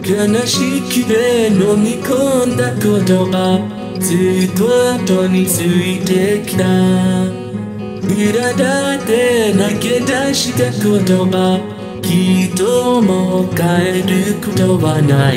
悲しきで飲み込んだことがずっと後についてきた。苛立って泣け出したことがきっともう帰ることはない。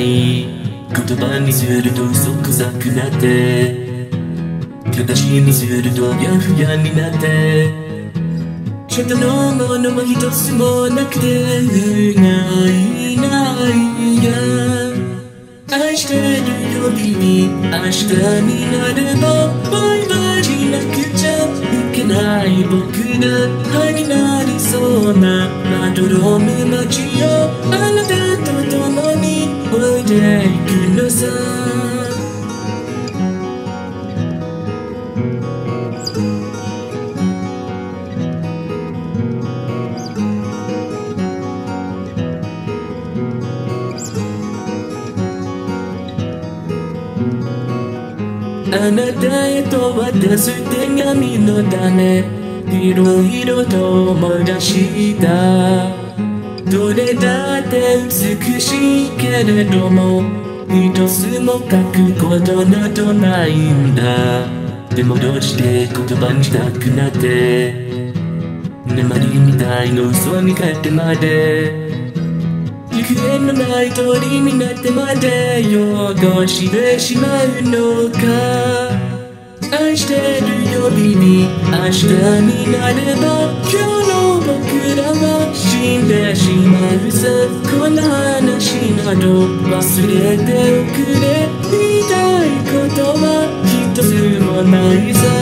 言葉にすると嘘くさくなって形にするとやふやになってちょっとのものも一つもなくてないないや愛してるよりに明日になればバイバイしなくちゃいけない僕が歯になりそうなまどろむ街をあなたと共においでいくのさ。あなたへと渡す手紙の種いろいろと思い出した。どれだって美しいけれども一つも書くことなどないんだ。でもどうして言葉にしたくなって眠りみたいの嘘に変えてまで行方のない鳥になってまで汚してしまうのか。愛してるよりに明日になれば今日の僕らは死んでしまうさ。この話など忘れておくれ。言いたいことは一つもないさ。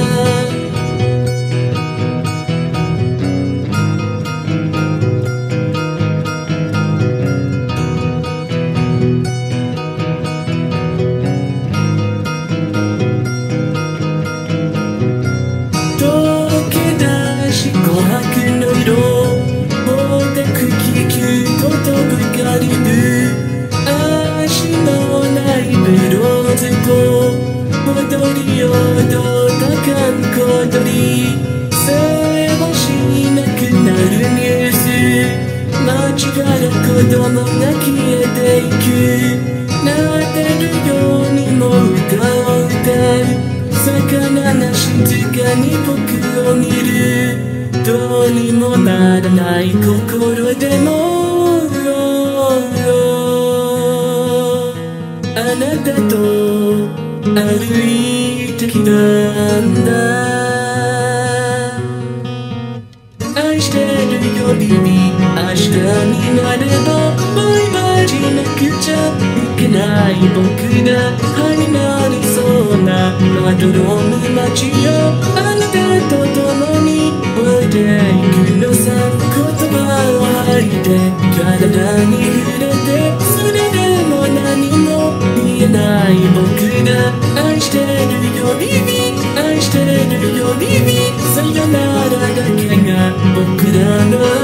琥珀の色もうたく気球と飛ぶガリブ足のないブローズと踊り踊った観光鳥さえもしなくなるニュース街から子供が消えていくなってるようにも歌を歌う魚な静かに僕を見るどうにもならない心でもあなたと歩いてきたんだ。愛してるよりに明日になればバイバイしなくちゃいけない僕が歯になりそうなまどろむ街をあなたと共においでいくのさ。言葉を吐いて体に触れてそれでも何も言えない僕が愛してるよりに愛してるよりにさよならだけが僕らの